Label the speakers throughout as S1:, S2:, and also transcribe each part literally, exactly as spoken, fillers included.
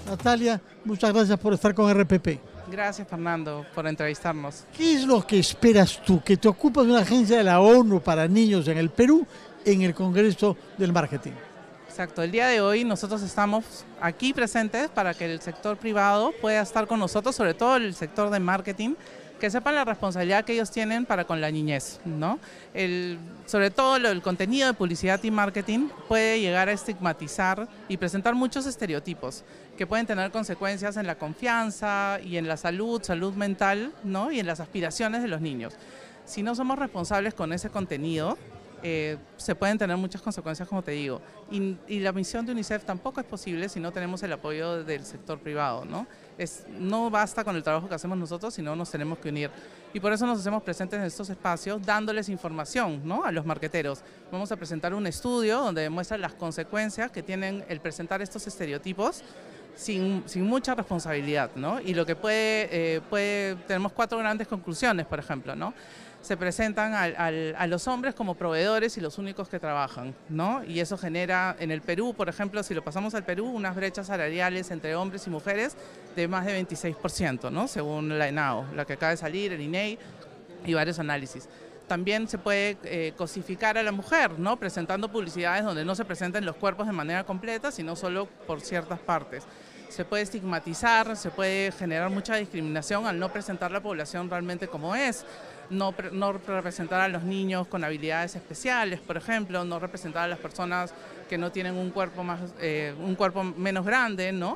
S1: Natalia, muchas gracias por estar con R P P.
S2: Gracias, Fernando, por entrevistarnos.
S1: ¿Qué es lo que esperas tú, que te ocupas de una agencia de la ONU para niños en el Perú, en el Congreso del Marketing?
S2: Exacto, el día de hoy nosotros estamos aquí presentes para que el sector privado pueda estar con nosotros, sobre todo el sector de marketing, que sepan la responsabilidad que ellos tienen para con la niñez, ¿no? El, sobre todo lo, el contenido de publicidad y marketing puede llegar a estigmatizar y presentar muchos estereotipos que pueden tener consecuencias en la confianza y en la salud, salud mental, ¿no? Y en las aspiraciones de los niños. Si no somos responsables con ese contenido, Eh, se pueden tener muchas consecuencias, como te digo, y, y la misión de UNICEF tampoco es posible si no tenemos el apoyo del sector privado, ¿no? Es, no basta con el trabajo que hacemos nosotros, sino nos tenemos que unir, y por eso nos hacemos presentes en estos espacios dándoles información, ¿no?, a los marqueteros. Vamos a presentar un estudio donde demuestra las consecuencias que tienen el presentar estos estereotipos sin, sin mucha responsabilidad, ¿no? Y lo que puede, eh, puede, tenemos cuatro grandes conclusiones, por ejemplo, ¿no? Se presentan al, al, a los hombres como proveedores y los únicos que trabajan, ¿no? Y eso genera, en el Perú, por ejemplo, si lo pasamos al Perú, unas brechas salariales entre hombres y mujeres de más de veintiséis por ciento, ¿no?, según la ENAO, la que acaba de salir, el I N E I y varios análisis. También se puede eh, cosificar a la mujer, ¿no?, presentando publicidades donde no se presenten los cuerpos de manera completa, sino solo por ciertas partes. Se puede estigmatizar, se puede generar mucha discriminación al no presentar la población realmente como es. No, no representar a los niños con habilidades especiales, por ejemplo, no representar a las personas que no tienen un cuerpo, más, eh, un cuerpo menos grande, ¿no?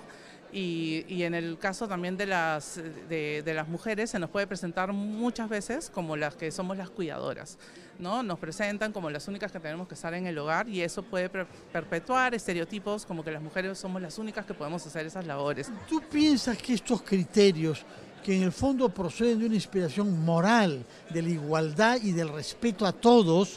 S2: Y, y en el caso también de las, de, de las mujeres se nos puede presentar muchas veces como las que somos las cuidadoras, ¿no? Nos presentan como las únicas que tenemos que estar en el hogar, y eso puede perpetuar estereotipos como que las mujeres somos las únicas que podemos hacer esas labores.
S1: ¿Tú piensas que estos criterios, que en el fondo proceden de una inspiración moral, de la igualdad y del respeto a todos,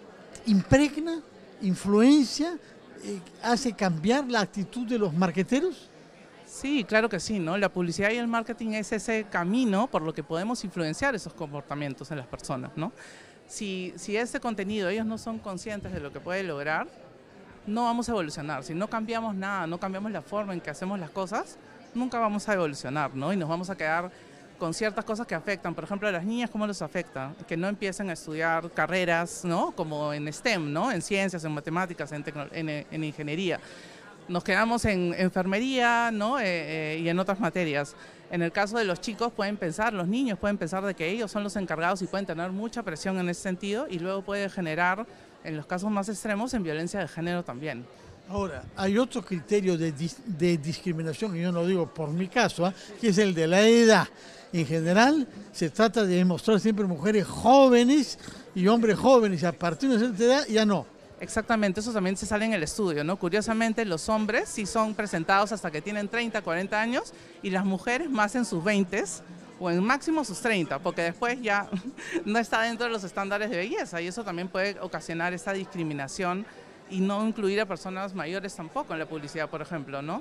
S1: impregna, influencia, eh, hace cambiar la actitud de los marqueteros?
S2: Sí, claro que sí, ¿no? La publicidad y el marketing es ese camino por lo que podemos influenciar esos comportamientos en las personas, ¿no? Si, si ese contenido ellos no son conscientes de lo que puede lograr, no vamos a evolucionar. Si no cambiamos nada, no cambiamos la forma en que hacemos las cosas, nunca vamos a evolucionar, ¿no? Y nos vamos a quedar con ciertas cosas que afectan. Por ejemplo, a las niñas, ¿cómo les afecta? Que no empiecen a estudiar carreras, ¿no?, como en STEM, ¿no?, en ciencias, en matemáticas, en, en, en ingeniería. Nos quedamos en enfermería, ¿no?, eh, eh, y en otras materias. En el caso de los chicos pueden pensar, los niños pueden pensar de que ellos son los encargados y pueden tener mucha presión en ese sentido, y luego puede generar, en los casos más extremos, en violencia de género también.
S1: Ahora, hay otro criterio de, dis de discriminación, y yo no lo digo por mi caso, ¿eh?, que es el de la edad. En general, se trata de demostrar siempre mujeres jóvenes y hombres jóvenes, y a partir de una cierta edad ya no.
S2: Exactamente, eso también se sale en el estudio, ¿no? Curiosamente, los hombres sí son presentados hasta que tienen treinta, cuarenta años, y las mujeres más en sus veintes, o en máximo sus treinta, porque después ya no está dentro de los estándares de belleza, y eso también puede ocasionar esa discriminación y no incluir a personas mayores tampoco en la publicidad, por ejemplo, ¿no?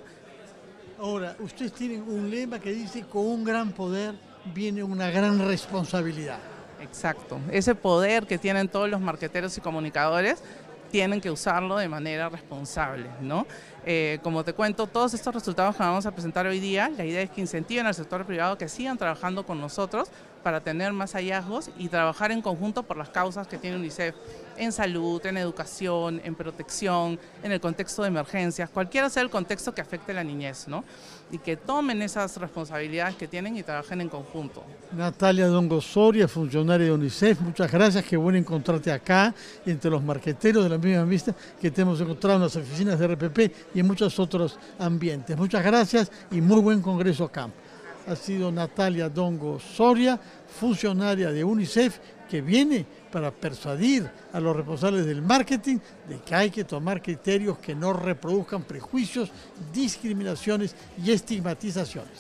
S1: Ahora, ustedes tienen un lema que dice: con un gran poder viene una gran responsabilidad.
S2: Exacto, ese poder que tienen todos los marqueteros y comunicadores tienen que usarlo de manera responsable, ¿no? Eh, como te cuento, todos estos resultados que vamos a presentar hoy día, la idea es que incentiven al sector privado que sigan trabajando con nosotros para tener más hallazgos y trabajar en conjunto por las causas que tiene UNICEF, en salud, en educación, en protección, en el contexto de emergencias, cualquiera sea el contexto que afecte a la niñez, ¿no? Y que tomen esas responsabilidades que tienen y trabajen en conjunto.
S1: Natalia Dongo Soria, funcionaria de UNICEF, muchas gracias, qué bueno encontrarte acá, entre los marqueteros de la misma vista que te hemos encontrado en las oficinas de R P P y en muchos otros ambientes. Muchas gracias y muy buen congreso acá. Ha sido Natalia Dongo Soria, funcionaria de UNICEF, que viene para persuadir a los responsables del marketing de que hay que tomar criterios que no reproduzcan prejuicios, discriminaciones y estigmatizaciones.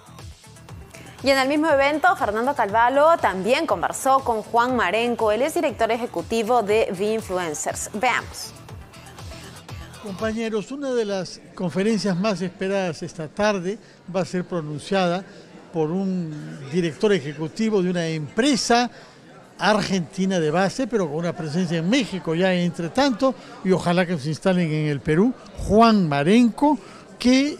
S3: Y en el mismo evento, Fernando Carvalho también conversó con Juan Marenco, él es director ejecutivo de V-Influencers. Veamos.
S1: Compañeros, una de las conferencias más esperadas esta tarde va a ser pronunciada por un director ejecutivo de una empresa argentina de base, pero con una presencia en México ya entre tanto, y ojalá que se instalen en el Perú, Juan Marenco, que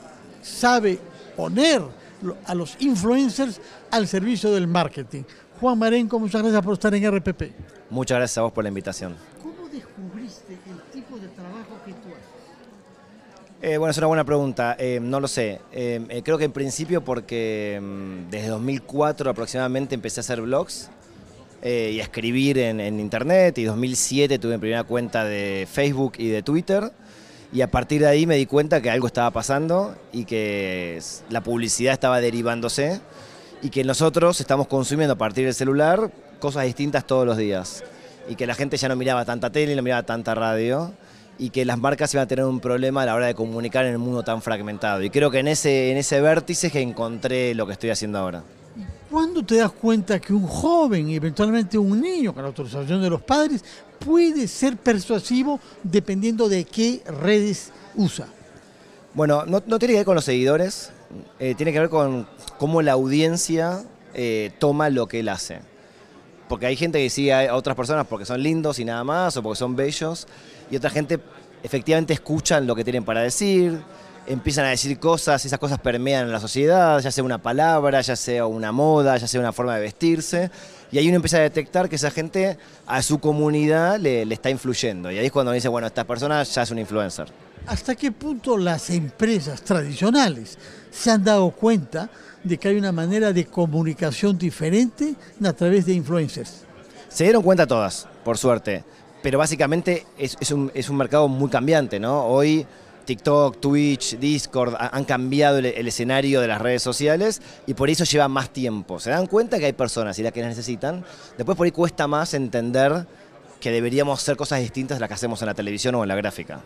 S1: sabe poner a los influencers al servicio del marketing. Juan Marenco, muchas gracias por estar en R P P.
S4: Muchas gracias a vos por la invitación.
S1: ¿Cómo descubriste el tipo de trabajo que tú haces?
S4: Eh, bueno, es una buena pregunta. Eh, no lo sé. Eh, eh, creo que en principio porque mm, desde dos mil cuatro aproximadamente empecé a hacer blogs eh, y a escribir en, en internet, y dos mil siete tuve mi primera cuenta de Facebook y de Twitter, y a partir de ahí me di cuenta que algo estaba pasando y que la publicidad estaba derivándose y que nosotros estamos consumiendo a partir del celular cosas distintas todos los días, y que la gente ya no miraba tanta tele, no miraba tanta radio, y que las marcas iban a tener un problema a la hora de comunicar en el mundo tan fragmentado. Y creo que en ese, en ese vértice que encontré lo que estoy haciendo ahora.
S1: ¿Cuándo te das cuenta que un joven y eventualmente un niño, con la autorización de los padres, puede ser persuasivo dependiendo de qué redes usa?
S4: Bueno, no, no tiene que ver con los seguidores, eh, tiene que ver con cómo la audiencia eh, toma lo que él hace. Porque hay gente que sigue a otras personas porque son lindos y nada más, o porque son bellos, y otra gente efectivamente escuchan lo que tienen para decir, empiezan a decir cosas, esas cosas permean en la sociedad, ya sea una palabra, ya sea una moda, ya sea una forma de vestirse, y ahí uno empieza a detectar que esa gente a su comunidad le, le está influyendo, y ahí es cuando dice, bueno, esta persona ya es un influencer.
S1: ¿Hasta qué punto las empresas tradicionales se han dado cuenta de que hay una manera de comunicación diferente a través de influencers?
S4: Se dieron cuenta todas, por suerte, pero básicamente es, es, un, es un mercado muy cambiante, ¿no? Hoy TikTok, Twitch, Discord han cambiado el, el escenario de las redes sociales, y por eso lleva más tiempo. Se dan cuenta que hay personas y las que las necesitan. Después por ahí cuesta más entender que deberíamos hacer cosas distintas de las que hacemos en la televisión o en la gráfica.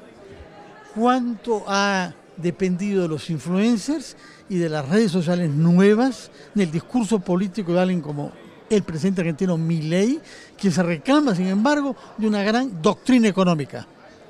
S1: ¿Cuánto ha dependido de los influencers y de las redes sociales nuevas del discurso político de alguien como el presidente argentino Milei, que se reclama, sin embargo, de una gran doctrina económica?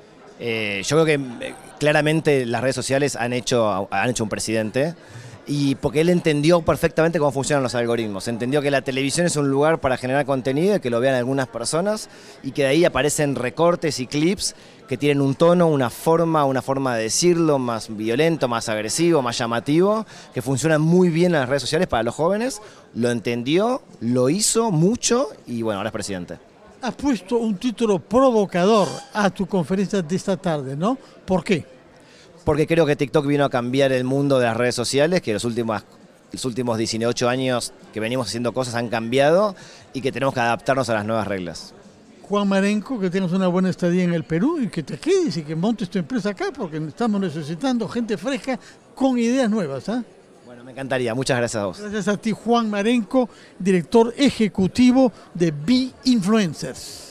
S4: Eh, yo creo que eh, claramente las redes sociales han hecho, han hecho un presidente, y porque él entendió perfectamente cómo funcionan los algoritmos, entendió que la televisión es un lugar para generar contenido y que lo vean algunas personas, y que de ahí aparecen recortes y clips que tienen un tono, una forma, una forma de decirlo más violento, más agresivo, más llamativo, que funcionan muy bien en las redes sociales para los jóvenes. Lo entendió, lo hizo mucho, y bueno, ahora es presidente.
S1: Has puesto un título provocador a tu conferencia de esta tarde, ¿no? ¿Por qué?
S4: Porque creo que TikTok vino a cambiar el mundo de las redes sociales, que los últimos, los últimos dieciocho años que venimos haciendo cosas han cambiado, y que tenemos que adaptarnos a las nuevas reglas.
S1: Juan Marenco, que tengas una buena estadía en el Perú y que te quedes y que montes tu empresa acá, porque estamos necesitando gente fresca con ideas nuevas, ¿eh?
S4: Bueno, me encantaría. Muchas gracias a vos.
S1: Gracias a ti, Juan Marenco, director ejecutivo de Be Influencers.